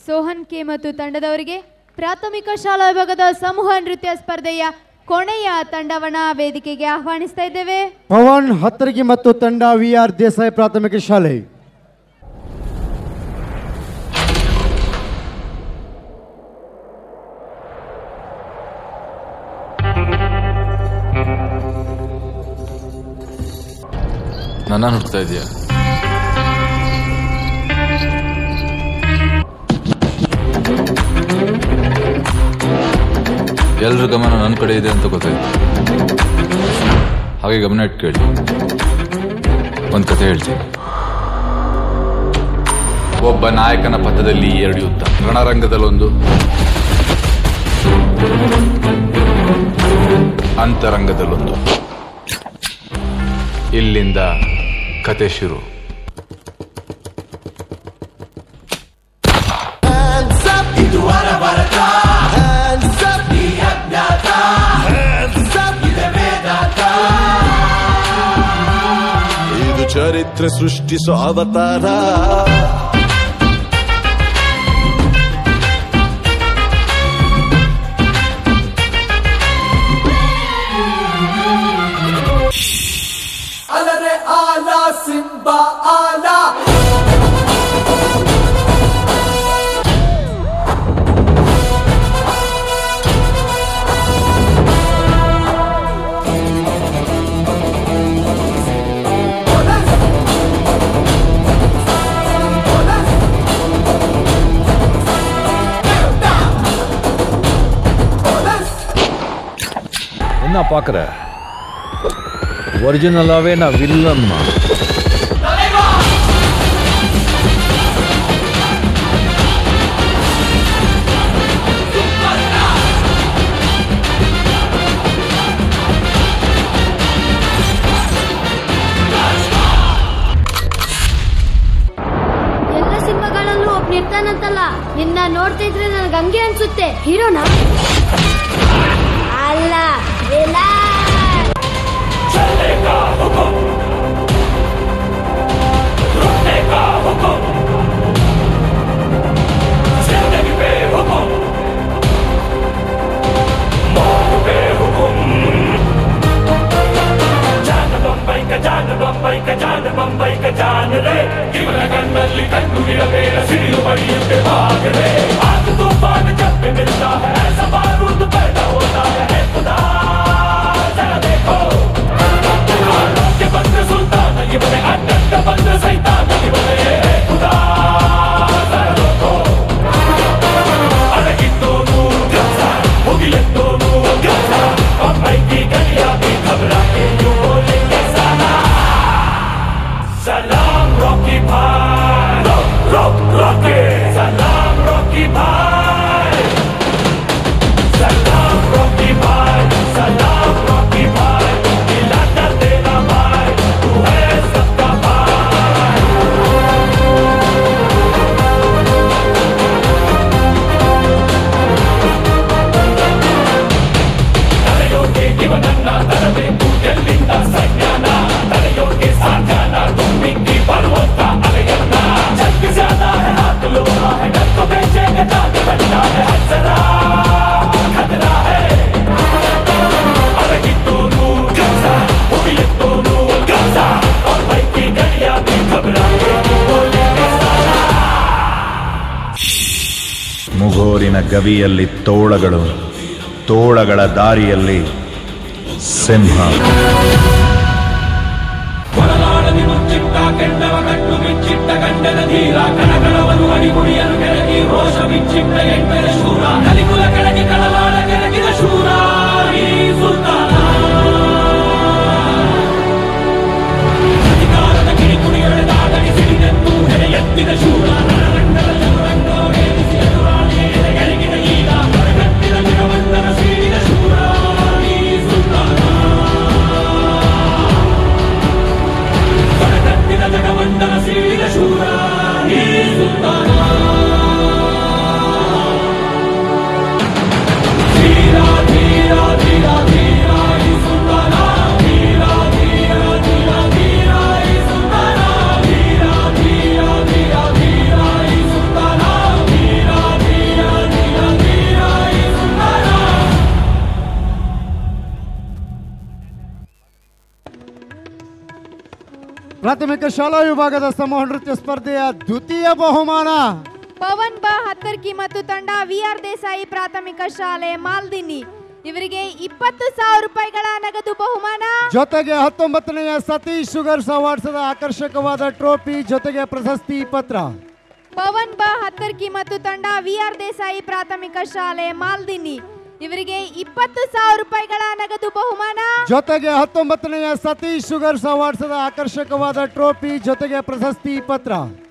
Sohan K ಮತ್ತು ತಂಡದವರಿಗೆ ಪ್ರಾಥಮಿಕ ಶಾಲಾ ವಿಭಾಗದ ಸಮೂಹ ನೃತ್ಯ ಸ್ಪರ್ಧೆಯ ಕೊನೆಯ ತಂಡವನ್ನ ವೇದಿಕೆಗೆ ಆಹ್ವಾನಿಸ್ತಾ ಇದ್ದೇವೆ. ಪವನ್ ಹತ್ತರಗಿ ಮತ್ತು ತಂಡ ವಿಆರ್ ದೇಸಾಯಿ ಪ್ರಾಥಮಿಕ ಶಾಲೆ. ನನ್ನ ಹುಡ್ತಾ ಇದೆಯಾ? ಎಲ್ರ ಗಮನ ನನ್ನ ಕಡೆ ಇದೆ ಅಂತ ಗೊತ್ತಾಯ್ತು. ಹಾಗೆ ಗಮನ ಇಟ್ಟು ಕೇಳಿ, ಒಂದು ಕಥೆ ಹೇಳ್ತೀನಿ. ಒಬ್ಬ ನಾಯಕನ ಪಥದಲ್ಲಿ 2 ಯುದ್ಧ, ರಣರಂಗದಲ್ಲೊಂದು, ಅಂತರಂಗದಲ್ಲೊಂದು. ಇಲ್ಲಿಂದ ಕತೆ ಶುರು. ಇದು ಚರಿತ್ರೆ ಸೃಷ್ಟಿಸೋ ಅವತಾರ. ಅಲರೆ ಆಲಾ ಸಿಂಬಾ ಆಲಾ என்ன பார்க்குற? ஒரிஜினலாகவே நான் வில்லன்மா. ಎಲ್ಲ ಸಿನಿಮಾಗಳಲ್ಲೂ ಒಬ್ಬ ನಿರ್ತಾನಂತಲ್ಲ, ನಿನ್ನ ನೋಡ್ತಾ ಇದ್ರೆ ನನಗೆ ಹಂಗೆ ಅನ್ಸುತ್ತೆ. ಹೀರೋನಾ ಅಲ್ಲ, चलेगा हुकुम, रुकने का हुकुम, जिंदगी पे हुकुम, मौत पे हुकुम. जान बंबई का जान, बंबई का जान, बंबई का जान रे. गिवला कन्नल्ली कन्नुगिर मेरा सिरियु बड़ी पे भाग रे. आग तूफान जब भी मिलता है ऐसा बारूद पैदा होता है. खुदा जरा देखो, बंद सुल्तान ಇವನೇ, ಅಡ್ಡ ಬಂದ ಸೈತಾನ ಇವನೇ. ಖುದಾ ಜರಾ ರೋಕೋ, ಅಡಗಿದ್ದೋನು ಗಂಧ, ಮುಗಿಲೆದ್ದೋನು ಗಂಧ. बंबई की गलियां भी घबरा के यूं बोलेंगे सलाम रॉकी भाई, रॉकी सलाम रॉकी भाई, सलाम रॉकी भाई, सलाम रॉकी भाई. इलाका तेरा भाई, तू है सबका भाई. ತಲೆಯೋಗೆ ಇವನನ್ನ ತರಬೇಕು ಎಲ್ಲಿಂದ ಸೈನ್ಯನ, ತಲೆಯೋಗೆ ಸಾಧ್ಯಾನ ತುಂಬಿಕ್ಕಿ ಬರುವಂತ ಅಲೆಯನ್ನ. ಜಗ್ ಜ್ಯಾದಾ है हाथ लोहा है, डर को बेचेंगे जाके बनना है. हजरा खतरा है, अरगितोनू गंजा, मुगिलेतोनू गंजा. और भाई की गलियां भी घबरा के बोलेंगे साला. ಮುಗೋರಿನ ಗವಿಯಲ್ಲಿ ತೋಳಗಳು, ತೋಳಗಳ ದಾರಿಯಲ್ಲಿ ಸಿಂಹ. ಹೊರನಾಡದಿ ಮುಚ್ಚಿಟ್ಟ ಕೆಂಡವ ಕಟ್ಟು ಬಿಚ್ಚಿಟ್ಟ ಗಂಡನ ಧೀರ. ಕಣಗಳವನು ಅಡಿಗುಡಿಯನು ಕೆಳಗಿ ರೋಷ ಬಿಚ್ಚಿಟ್ಟ ಎಂಟರ ಶೂರ. ಕಲಿಕುಲ ಕೆಳಗಿ ಕಳವಾಳ ಕೆಳಗಿದ ಶೂರ ಈ ಸುಲ್ತಾನ. ಅಧಿಕಾರದ ಕಿಡಿಕುಡಿ ಎಳೆದಾಗಡಿ ಸಿಡಿದೆದ್ದು ಹೆಡೆ ಎತ್ತಿದ ಶೂರ. ರಣರಂಗದ ಚದುರಂಗೋ ಏರಿಸಿ ಎದುರಾಳಿ ಎದೆಗೆಳಗಿದ ಈಗ. ಹೊರಗಟ್ಟಿದ ಜಗವಂತನ ಸೀಳಿದ ಶೂರ ಈ ಸುಲ್ತಾನ. ಹೊರಗಟ್ಟಿದ ಜಗವಂತನ ಸೀಳಿದ ಶೂರ ಈ ಸುಲ್ತಾನ. ಪ್ರಾಥಮಿಕ ಶಾಲಾ ವಿಭಾಗದ ಸಮೂಹ ನೃತ್ಯ ಸ್ಪರ್ಧೆಯ ದ್ವಿತೀಯ ಬಹುಮಾನ ಪವನ್ ಬಾ ಹತ್ತರ್ಕಿ ಮತ್ತು ತಂಡ ವಿಆರ್ ದೇಸಾಯಿ ಪ್ರಾಥಮಿಕ ಶಾಲೆ ಮಾಲ್ದಿನಿ ಇವರಿಗೆ 20,000 ರೂಪಾಯಿಗಳ ನಗದು ಬಹುಮಾನ. ಜೊತೆಗೆ 19ನೇ ಸತೀಶ್ ಶುಗರ್ಸ್ ಅವಾರ್ಡ್ಸ್ ಆಕರ್ಷಕವಾದ ಟ್ರೋಫಿ ಜೊತೆಗೆ ಪ್ರಶಸ್ತಿ ಪತ್ರ. ಪವನ್ ಬಾ ಹತ್ತರ್ಕಿ ಮತ್ತು ತಂಡ ವಿಆರ್ ದೇಸಾಯಿ ಪ್ರಾಥಮಿಕ ಶಾಲೆ ಮಾಲ್ದಿನಿ ಇವರಿಗೆ 20,000 ರೂಪಾಯಿಗಳ ನಗದು ಬಹುಮಾನ. ಜೊತೆಗೆ 19ನೇ ಸತೀಶ್ ಶುಗರ್ಸ್ ಅವಾರ್ಡ್ಸ್ ಆಕರ್ಷಕವಾದ ಟ್ರೋಫಿ ಜೊತೆಗೆ ಪ್ರಶಸ್ತಿ ಪತ್ರ.